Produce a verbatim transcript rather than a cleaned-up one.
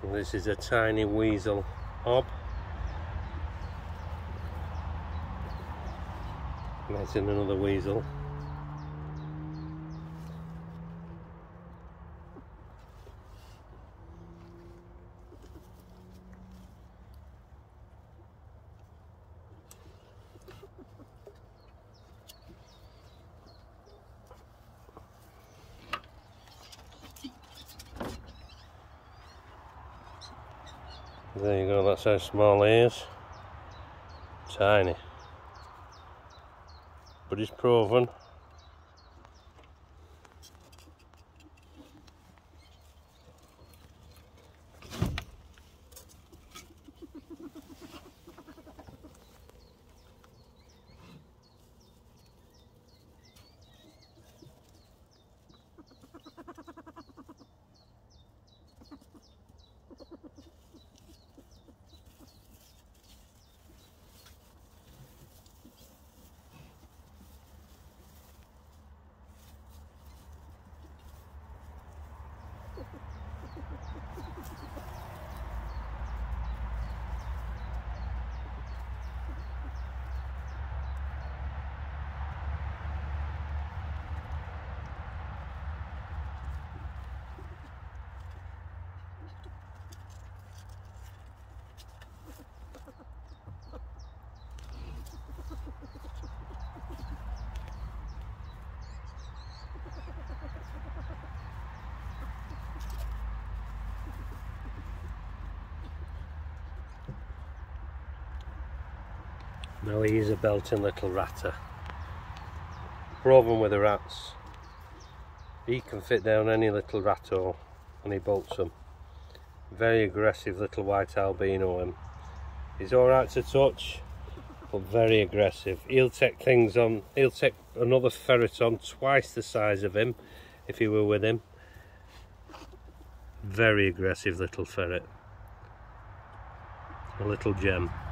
And this is a tiny weasel ob. And that's in another weasel. There you go, that's how small he is. Tiny. But he's proven. Now he is a belting little ratter. Problem with the rats, he can fit down any little rat hole and he bolts them. Very aggressive little white albino him. He's alright to touch, but very aggressive. He'll take things on, he'll take another ferret on twice the size of him if he were with him. Very aggressive little ferret. A little gem.